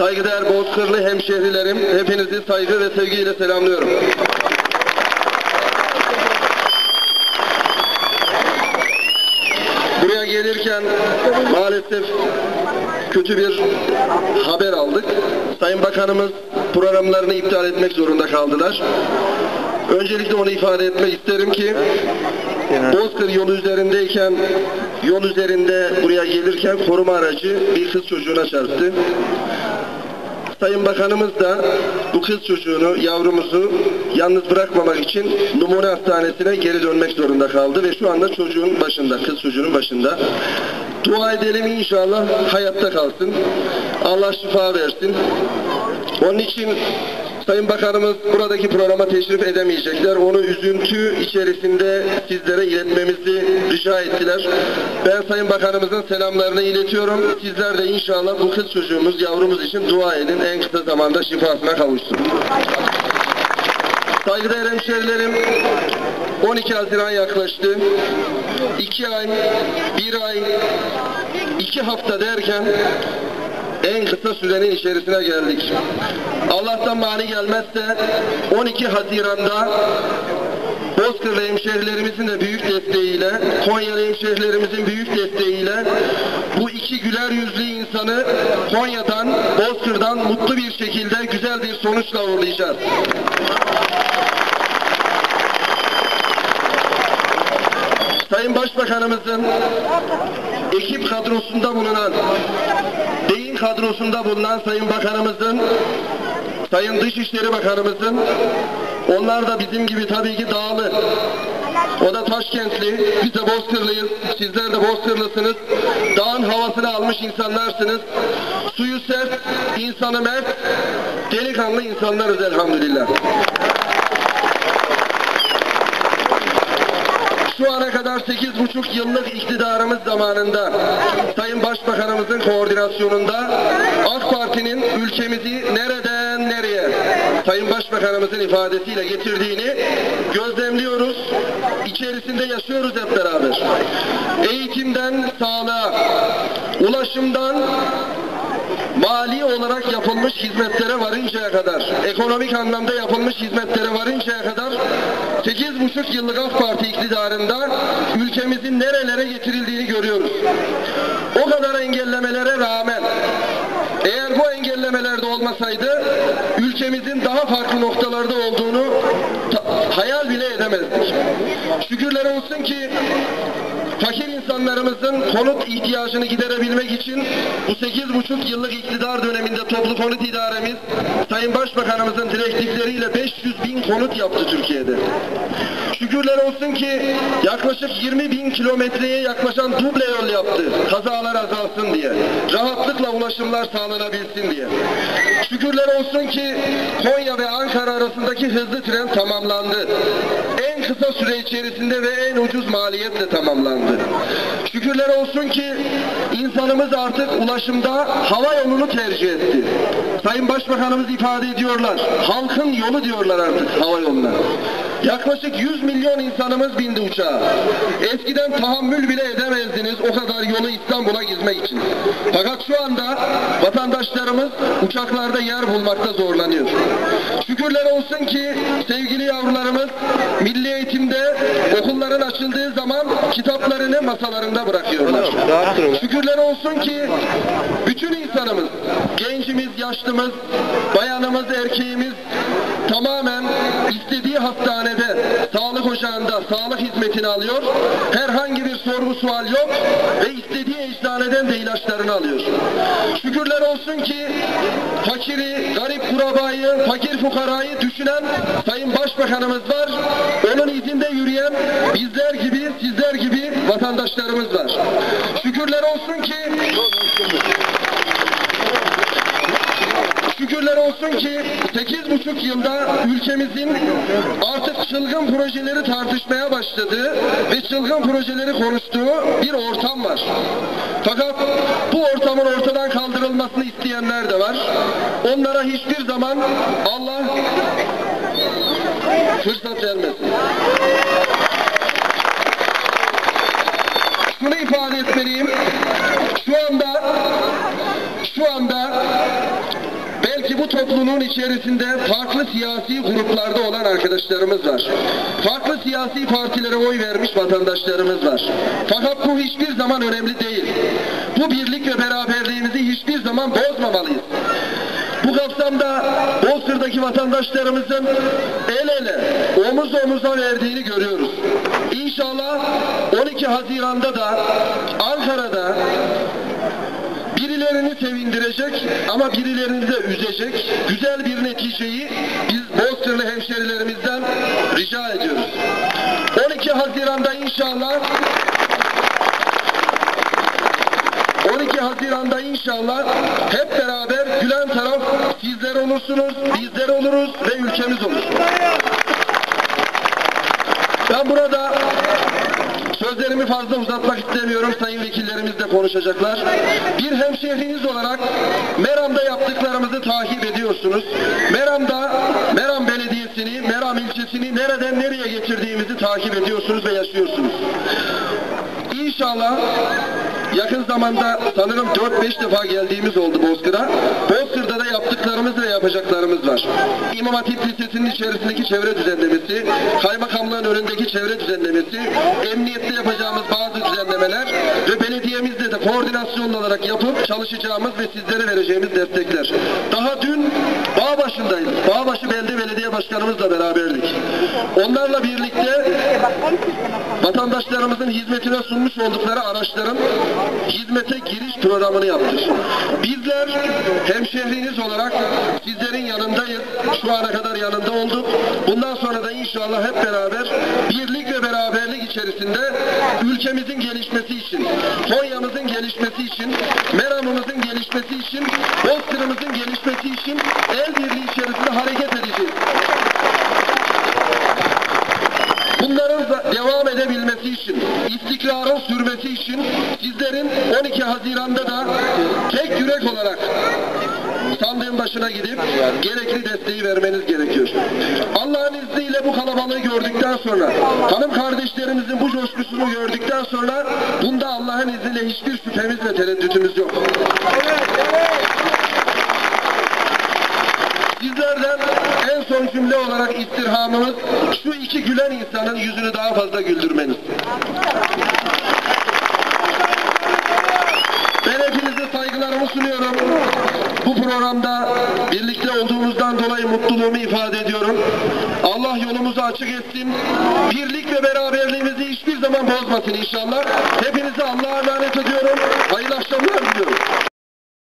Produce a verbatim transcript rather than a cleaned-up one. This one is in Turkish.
Saygıdeğer Bozkırlı hemşehrilerim, hepinizi saygı ve sevgiyle selamlıyorum. Buraya gelirken maalesef kötü bir haber aldık. Sayın Bakanımız programlarını iptal etmek zorunda kaldılar. Öncelikle onu ifade etmek isterim ki Bozkır yolu üzerindeyken, yol üzerinde buraya gelirken koruma aracı bir kız çocuğuna çarptı. Sayın Bakanımız da bu kız çocuğunu, yavrumuzu yalnız bırakmamak için numune hastanesine geri dönmek zorunda kaldı ve şu anda çocuğun başında, kız çocuğunun başında. Dua edelim inşallah hayatta kalsın. Allah şifa versin. Onun için Sayın Bakanımız buradaki programa teşrif edemeyecekler. Onu üzüntü içerisinde sizlere iletmemizi rica ettiler. Ben Sayın Bakanımızın selamlarını iletiyorum. Sizler de inşallah bu kız çocuğumuz, yavrumuz için dua edin. En kısa zamanda şifasına kavuşsun. Saygıdeğer hemşehrilerim, on iki Haziran yaklaştı. iki ay, bir ay, iki hafta derken en kısa sürenin içerisine geldik. Allah'tan mani gelmezse on iki Haziran'da Bozkırlı hemşehrilerimizin de büyük desteğiyle, Konyalı hemşehrilerimizin büyük desteğiyle bu iki güler yüzlü insanı Konya'dan, Bozkır'dan mutlu bir şekilde güzel bir sonuçla uğurlayacağız. Sayın Başbakanımızın ekip kadrosunda bulunan, beyin kadrosunda bulunan Sayın Bakanımızın, Sayın Dışişleri Bakanımızın, onlar da bizim gibi tabii ki dağlı. O da Taşkentli, biz de Bozkırlıyız, sizler de Bozkırlısınız. Dağın havasını almış insanlarsınız. Suyu sert, insanı mert, delikanlı insanlarız elhamdülillah. Şu ana kadar sekiz buçuk yıllık iktidarımız zamanında Sayın Başbakanımızın koordinasyonunda AK Parti'nin ülkemizi nereden nereye Sayın Başbakanımızın ifadesiyle getirdiğini gözlemliyoruz. İçerisinde yaşıyoruz hep beraber. Eğitimden sağlığa, ulaşımdan mali olarak yapılmış hizmetlere varıncaya kadar, ekonomik anlamda yapılmış hizmetlere varıncaya kadar sekiz buçuk yıllık AK Parti iktidarında ülkemizin nerelere getirildiğini görüyoruz. O kadar engellemelere rağmen eğer bu engellemeler de olmasaydı ülkemizin daha farklı noktalarda olduğunu hayal bile edemezdik. Şükürler olsun ki fakir insanlarımızın konut ihtiyacını giderebilmek için bu sekiz buçuk yıllık iktidar döneminde toplu konut idaremiz Sayın Başbakanımızın direktifleriyle beş yüz bin konut yaptı Türkiye'de. Şükürler olsun ki yaklaşık yirmi bin kilometreye yaklaşan duble yol yaptı. Kazalar azalsın diye. Rahatlıkla ulaşımlar sağlanabilsin diye. Şükürler olsun ki Konya ve Ankara arasındaki hızlı tren tamamlandı. En kısa süre içerisinde ve en ucuz maliyetle tamamlandı. Şükürler olsun ki insanımız artık ulaşımda hava yolunu tercih etti. Sayın Başbakanımız ifade ediyorlar. Halkın yolu diyorlar artık hava yoluna. Yaklaşık yüz milyon insanımız bindi uçağa. Eskiden tahammül bile edemezdiniz o kadar yolu İstanbul'a gitmek için. Fakat şu anda vatandaşlarımız uçaklarda yer bulmakta zorlanıyor. Şükürler olsun ki sevgili yavrularımız milli eğitimde okulların açıldığı zaman kitaplarını masalarında bırakıyorlar. Şükürler olsun ki bütün insanımız, gencimiz, yaşlımız, bayanımız, erkeğimiz tamamen istediği hastanede, sağlık ocağında sağlık hizmetini alıyor. Herhangi bir sorgu sual yok ve istediği eczaneden de ilaçlarını alıyor. Şükürler olsun ki fakiri, garip kurabayı, fakir fukarayı düşünen Sayın Başbakanımız var. Onun izinde yürüyen bizler gibi, sizler gibi vatandaşlarımız var. Şükürler olsun ki Şükürler olsun ki sekiz buçuk yılda ülkemizin artık çılgın projeleri tartışmaya başladığı ve çılgın projeleri konuştuğu bir ortam var. Fakat bu ortamın ortadan kaldırılmasını isteyenler de var. Onlara hiçbir zaman Allah fırsat vermesin. Şunu ifade etmeliyim. Şu anda şu anda topluluğun içerisinde farklı siyasi gruplarda olan arkadaşlarımız var. Farklı siyasi partilere oy vermiş vatandaşlarımız var. Fakat bu hiçbir zaman önemli değil. Bu birlik ve beraberliğimizi hiçbir zaman bozmamalıyız. Bu kapsamda Bozkır'daki vatandaşlarımızın el ele, omuz omuza verdiğini görüyoruz. İnşallah on iki Haziran'da da Ankara'da birilerini sevindirecek ama birilerini de üzecek güzel bir neticeyi biz Bozkırlı hemşerilerimizden rica ediyoruz. on iki Haziran'da inşallah on iki Haziran'da inşallah hep beraber gülen taraf sizler olursunuz, bizler oluruz ve ülkemiz olur. Ben burada sözlerimi fazla uzatmak istemiyorum. Sayın vekillerimiz de konuşacaklar. Bir hemşehriniz olarak Meram'da yaptıklarımızı takip ediyorsunuz. Meram'da Meram Belediyesi'ni, Meram ilçesini nereden nereye getirdiğimizi takip ediyorsunuz ve yaşıyorsunuz. İnşallah yakın zamanda sanırım dört beş defa geldiğimiz oldu Bozkır'a. Bozkır'da da yaptıklarımız ve yapacaklarımız var. İmam Hatip Lisesi'nin içerisindeki çevre düzenlemesi, kaymakamlığın önündeki çevre düzenlemesi, emniyette yapacağımız bazı düzenlemeler ve belediyemizle de koordinasyon olarak yapıp çalışacağımız ve sizlere vereceğimiz destekler. Daha dün Bağbaşı'ndayız. Bağbaşı Belde Belediye Başkanımızla beraberdik. Onlarla birlikte vatandaşlarımızın hizmetine sunmuş oldukları araçların hizmete giriş programını yaptık. Bizler hemşehriniz olarak sizlerin yanındayız. Şu ana kadar yanında olduk. Bundan sonra da inşallah hep beraber birlik ve beraberlik içerisinde ülkemizin gelişmesi için, Konya'mızın gelişmesi için, Meram'ımızın gelişmesi için, Bozkır'ımızın gelişmesi için el birliği içerisinde hareket edeceğiz. Bunların devam edebilmesi için, istikrarın sürmesi için sizlerin on iki Haziran'da da tek yürek olarak sandığın başına gidip gerekli desteği vermeniz gerekiyor. Allah'ın izniyle bu kalabalığı gördükten sonra, hanım kardeşlerimizin bu coşkusunu gördükten sonra bunda Allah'ın izniyle hiçbir şüphemiz ve tereddütümüz yok. Sizlerden en son cümle olarak istirhamımız şu iki gülen insanın yüzünü daha fazla güldürmeniz. Ben hepinize saygılarımı sunuyorum. Bu programda birlikte olduğumuzdan dolayı mutluluğumu ifade ediyorum. Allah yolumuzu açık etsin. Birlik ve beraberliğimizi hiçbir zaman bozmasın inşallah. Hepinize Allah'a emanet ediyorum. Hayırlı akşamlar diliyorum.